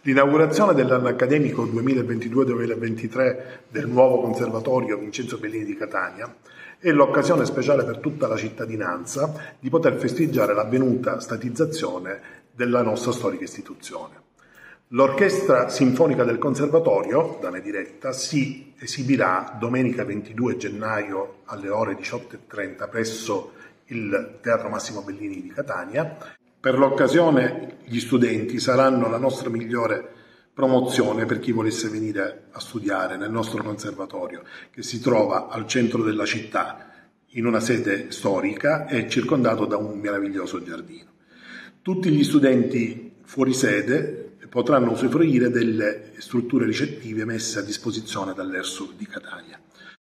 L'inaugurazione dell'anno accademico 2022-2023 del nuovo Conservatorio Vincenzo Bellini di Catania è l'occasione speciale per tutta la cittadinanza di poter festeggiare l'avvenuta statizzazione della nostra storica istituzione. L'Orchestra Sinfonica del Conservatorio, da me diretta, si esibirà domenica 22 gennaio alle ore 18:30 presso il Teatro Massimo Bellini di Catania. Per l'occasione gli studenti saranno la nostra migliore promozione per chi volesse venire a studiare nel nostro conservatorio, che si trova al centro della città, in una sede storica e circondato da un meraviglioso giardino. Tutti gli studenti fuori sede potranno usufruire delle strutture ricettive messe a disposizione dall'ERSU di Catania.